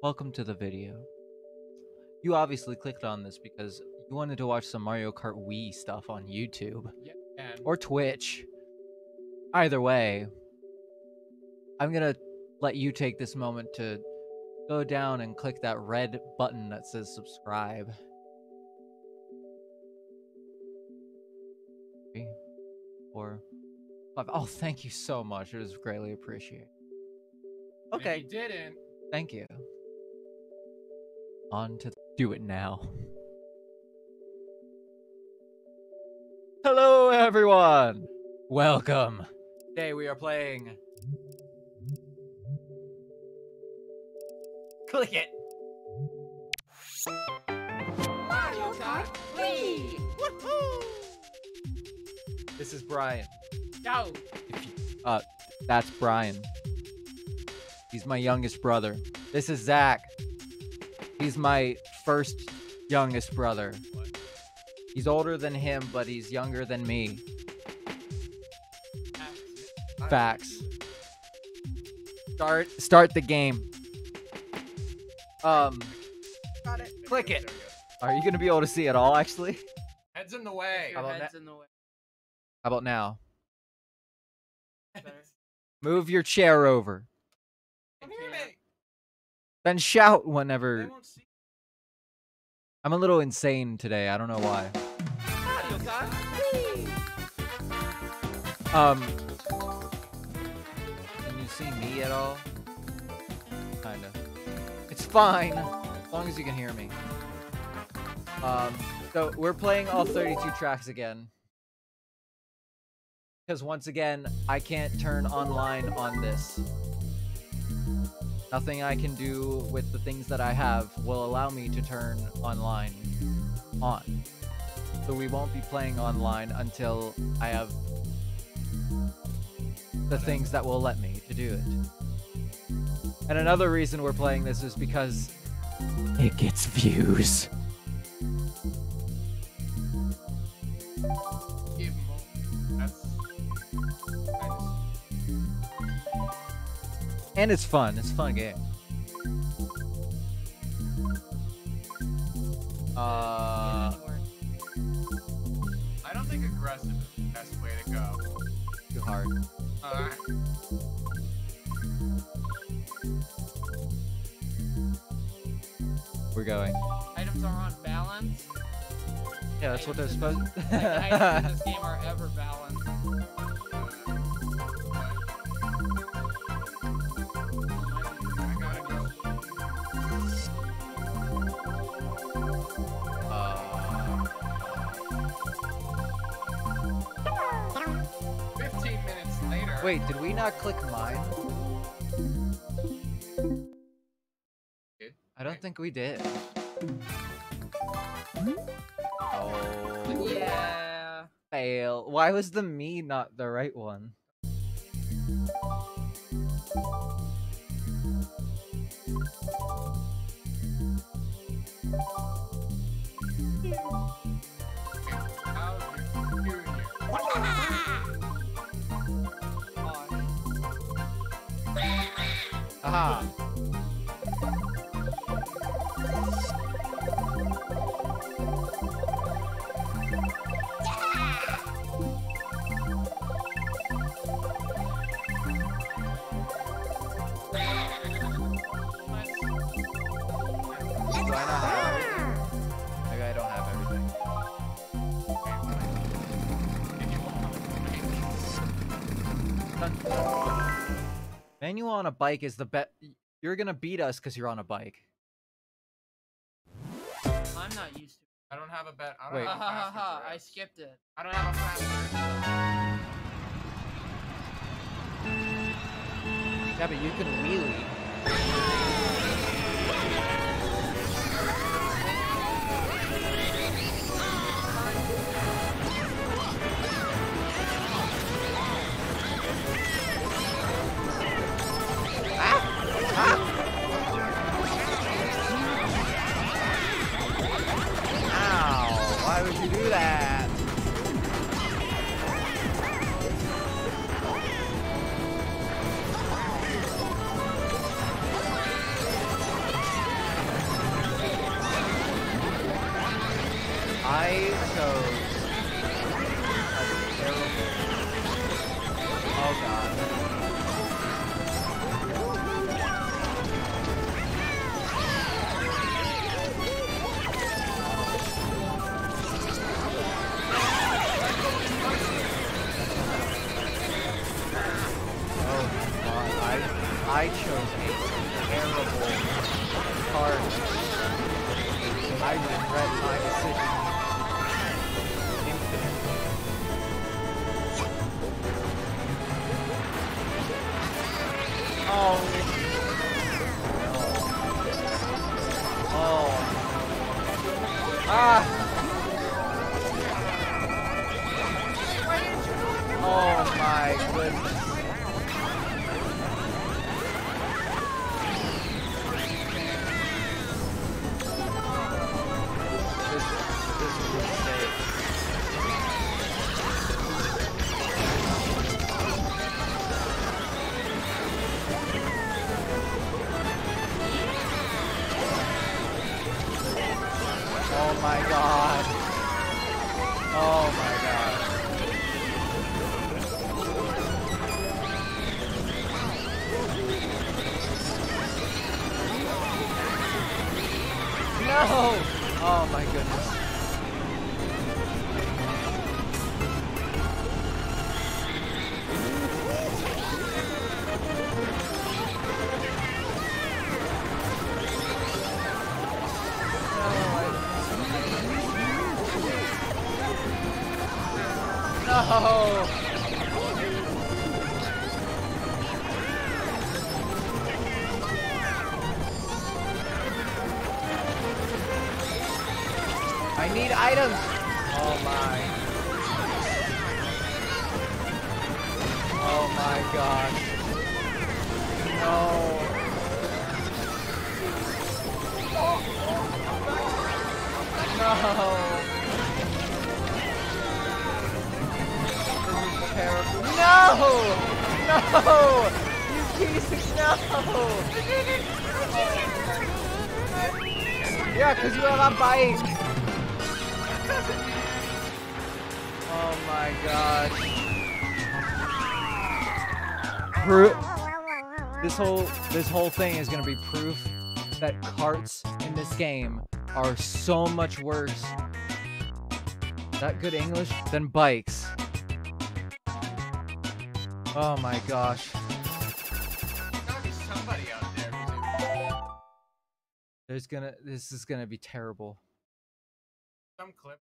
Welcome to the video. You obviously clicked on this because you wanted to watch some Mario Kart Wii stuff on YouTube. Yeah, or Twitch. Either way, I'm gonna let you take this moment to go down and click that red button that says subscribe. 3, 4, 5. Oh, thank you so much. It is greatly appreciated. Okay. If you didn't. Thank you. On to do it now. Hello, everyone. Welcome. Today we are playing. Click it. Mario Kart Wii! Woohoo! This is Bryan. Go. That's Bryan. He's my youngest brother. This is Zack. He's my first youngest brother. What? He's older than him, but he's younger than me. Facts. Start the game. Got it. Click it. Are you gonna be able to see it all? Actually, Head's in the way. Your about head's in the way. how about now? Better. Move your chair over. Come here, mate. Then shout They whenever. won't see. I'm a little insane today. I don't know why. Mario Kart Wii! Can you see me at all? Kinda. It's fine, as long as you can hear me. So we're playing all 32 tracks again. Because once again, I can't turn online on this. Nothing I can do with the things that I have will allow me to turn online on. So we won't be playing online until I have the things that will let me to do it. And another reason we're playing this is because it gets views. Give 'em all. That's. And it's fun. It's a fun game. I don't think aggressive is the best way to go. Too hard. Alright. We're going. Items are on balance. Yeah, that's what they're supposed The items in this game are ever balanced. I gotta go. Uh, 15 minutes later. Wait, did we not click mine? Did? I don't think we did. Oh, Yeah. fail. Why was the me not the right one? How's your junior? Aha. Do I not have everything? Maybe I don't have everything. Manual on a bike is the best. You're gonna beat us because you're on a bike. I'm not used to it. I don't have a bet. I Wait. don't Ha have a ha ha faster ha. I dress. skipped it. I don't have a faster Yeah, but you can wheelie. Ow! Why would you do that? chose a terrible. Oh god. Oh god, I chose a terrible card. I regret my decision infinitely. Oh. Oh. Ah. Oh my goodness. This is a mistake. Oh my god. Oh my god. No! Oh my goodness. No! I need items! Oh my. Oh my gosh. No. No. Terrible. No! No! You piece of no! Yeah, because you have a bike! Oh my gosh. This whole thing is gonna be proof that carts in this game are so much worse. That good English than bikes. Oh my gosh. Gotta be somebody out there. This is gonna be terrible. Some clip.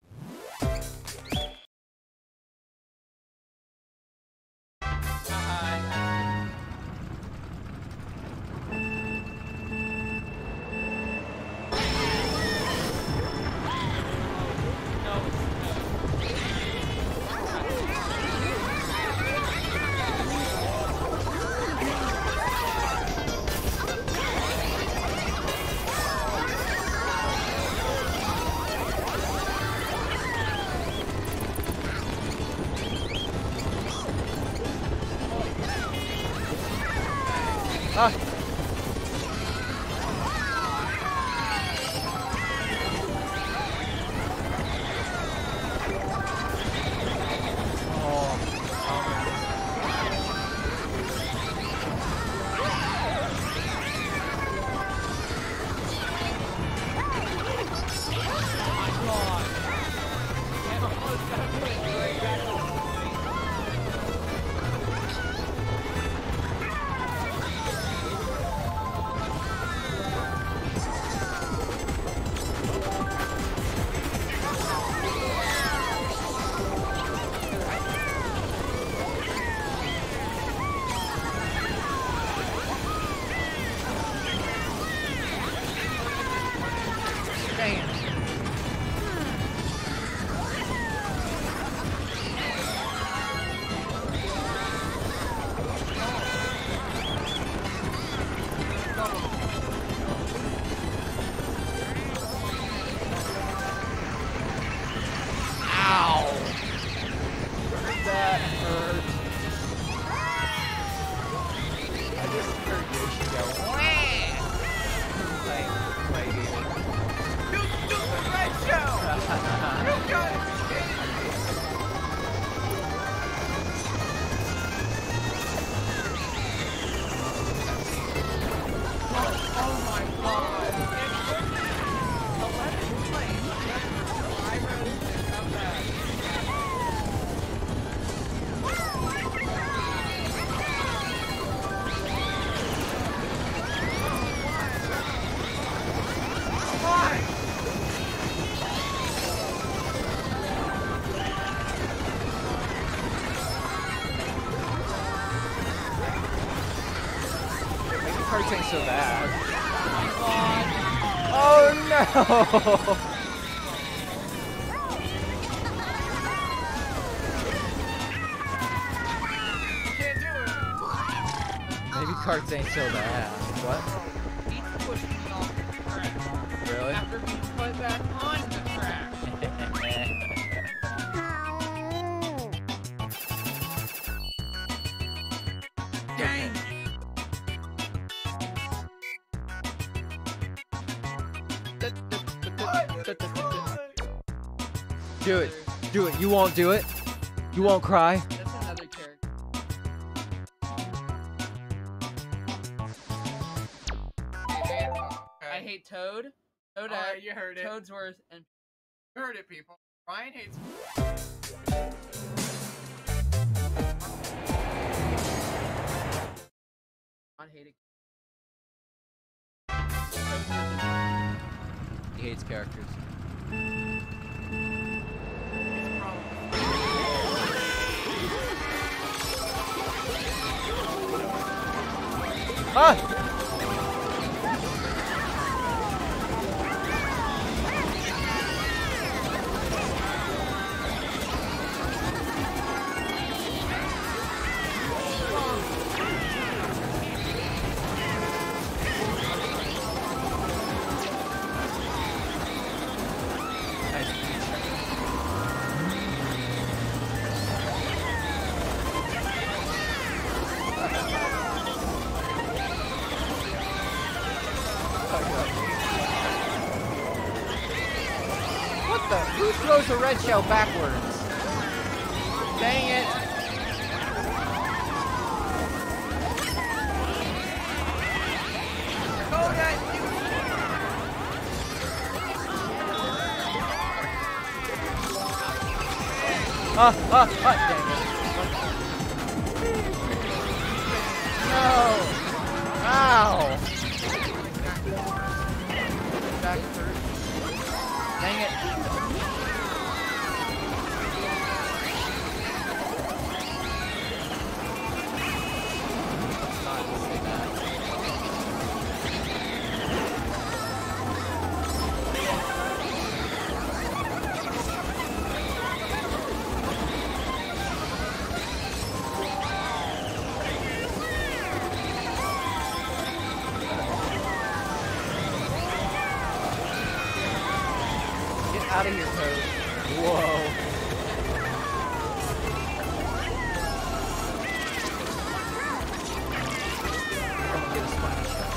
Ah! so bad. Oh Oh no! Can't do it. Maybe carts ain't so bad. What? He's pushed me off the track. Really? After being put back on the track. Dang. Do it. Do it. You won't do it. You won't cry. That's another character. I hate Toad. Toad Alright, you heard it. Toadsworth and You heard it, people. Bryan hates. not hating. He hates characters. He's a problem. Ah! What the? Who throws a red shell backwards? Dang it! Oh, that Ah! Dang it! No! Ow! Back first. Dang it! Get out of here, Toad. Whoa. Come get a spine shot.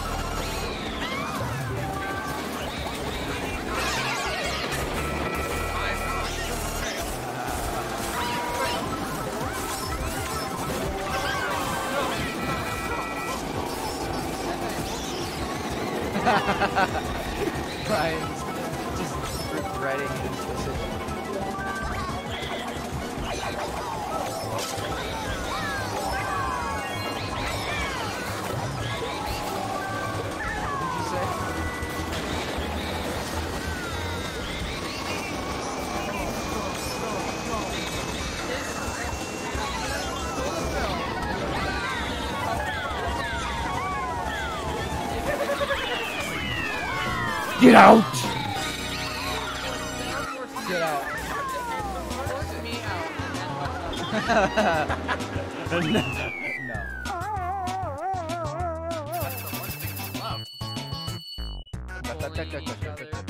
Bryan's just regretting his decision. What did you say? Get out! Get out. Force me out. No. That's the one thing I love. Bullying each other.